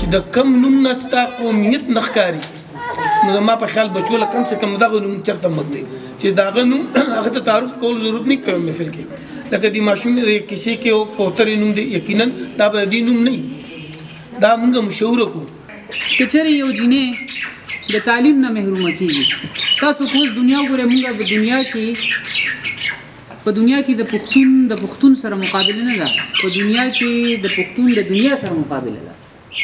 چې د کم نوم نه ستا قومیت نه ښکاري نو ما په خیال بچو له کم سے کم دغه نوم چېرته مږ دی چې د هغه نوم هغه ته تعارف کول ضرورت نه په محفل کې لکه د ماشوم کیسې کې کوترې نوم دی یقینا دا به د نوم نه دا موږ مشوره کوو که چېرې یو جینۍ د تعلیم نه محرومه کېږي تاسو خو اوس دنیا وګورئ موږ په دنیا کې د پښتون سره مقابله نه ده په دنیا کې د پښتون د دنیا سره مقابله ده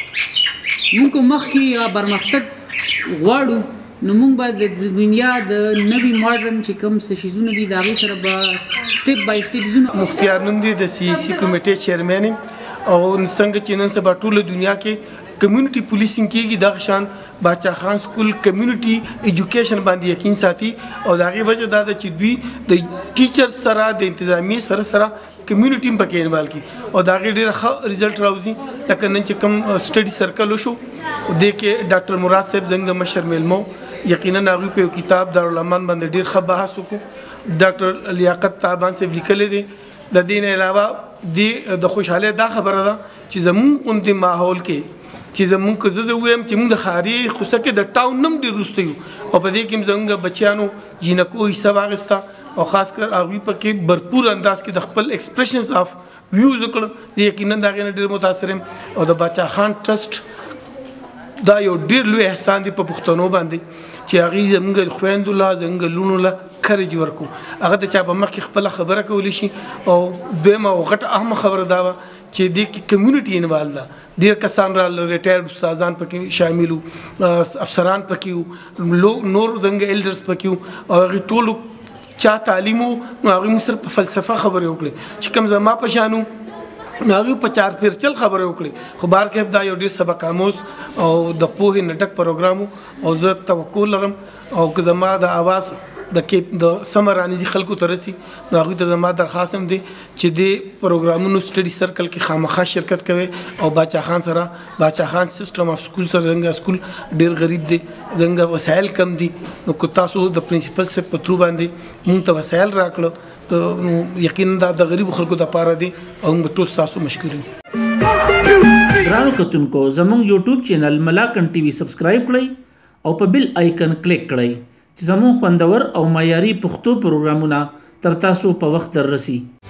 موږ مخکې یا پرمختګ غواړو نو موږ به د دنیا د نوي ماډرن چې کوم څه شیزونه دي د هغې سره به سټپ بای سټپ ځو. مختیار نوم دی د سیاسي کمیټې چیرمین او څنګه چې نن سبا ټوله دنیا کې کمیونټي پولیسینګ کېږي دغه شان باچا خان سکول کمیونټي ایجوکیشن باندې یقین ساتي او د هغې وجه دا ده چې دوی د ټیچر سره د انتظامیې سره کمیونټي هم پکې انوالو کړي او د هغې ډېر ښه رزلټ راوځي لکه نن چې کوم سټډي سرکل وشو دې کې ډاکټر مراد صاحب زموږ مشر میلمو یقینا هغوی په یو کتاب دارالعلوم باندې ډېر ښه بحث وکړو ډاکټر لیاقت طالبان صاحب لیکلی دی د دې نه علاوه د خوشحالۍ دا خبره ده چې زموږ غوندې ماحول کې چې زموږ که زه د ووایم چې موږ د ښاري خوسه کې د ټاون نه هم ډېر وروسته یو او په دې کې هم زموږ بچیانو جینکو حصه واخیسته او خاص کر هغوی پکې بھرپور انداز کې د خپل ایکسپریشنز آف ویوز وکړه یقینا د هغې نه ډېر متاثر یم او د باچا خان ټرسټ دا یو ډېر لوی احسان دی په پښتنو باندې چې هغوی زموږ خویندو له زموږ لوڼو له کریج ورکړو هغه ته چا په مخکې خپله خبره کولی شي او دویمه او غټه اهمه خبره دا وه چې دې کې کمیونټي انوالو ده ډېر کسان راغله ریټایرډ استادان پکې شامل وو افسران پکې وو نور زموږ ایلډرز پکې وو او هغوی ټولو چا تعلیم وو نو هغوی موږ سره په فلسفه خبرې وکړې چې کوم زما په شان وو نو هغوی په چار پیرچل خبرې وکړې خو بارکیف دا یو ډېر سبق آموز او د پوهې نه ډک پروګرام و او زه توقع لرم او که زما د آواز د سمه رانیزي خلکو ته رسي نو هغوی ته زما درخواست هم دی چې دې پروګرامونو سټډي سرکل کې خامخا شرکت کوي او باچا خان سره باچا خان سیسټم اف سکول سره زموږ سکول ډېر غریب دی زموږ وسایل کم دي نو که تاسو د پرنسپل صاحب په ترو باندې موږ ته وسایل راکړه نو یقینا دا د غریبو خلکو دپاره دی او موږ ټول ستاسو مشکور یو. ګرانو کتونکو زموږ یوټیوب چینل ملاکن ټي وي سبسکرایب کړئ او په بیل آیکن کلیک کړئ چې زموږ خوندور او معیاري پښتو پروګرامونه تر تاسو په وخت در رسي.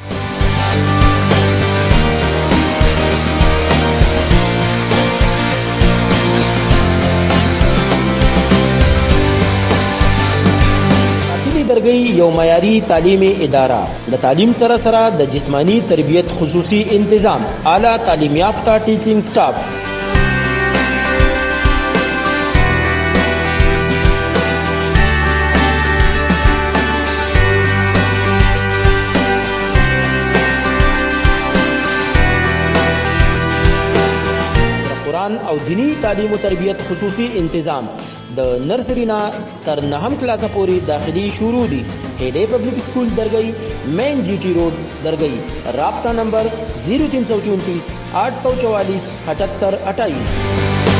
حاصلي درګۍ یو معیاري تعلیمي اداره د تعلیم سره سره د جسمانی تربیت خصوصي انتظام اعلی تعلیم یافته ټیچینګ سټاف او دینی تعلیم و تربیت خصوصی انتظام د نرسری نا تر نهم کلاسه پورې داخلي شروع دي. هډې پبلک سکول درګۍ مین جی ټی روډ درګۍ رابطہ نمبر 0334 844 78 28.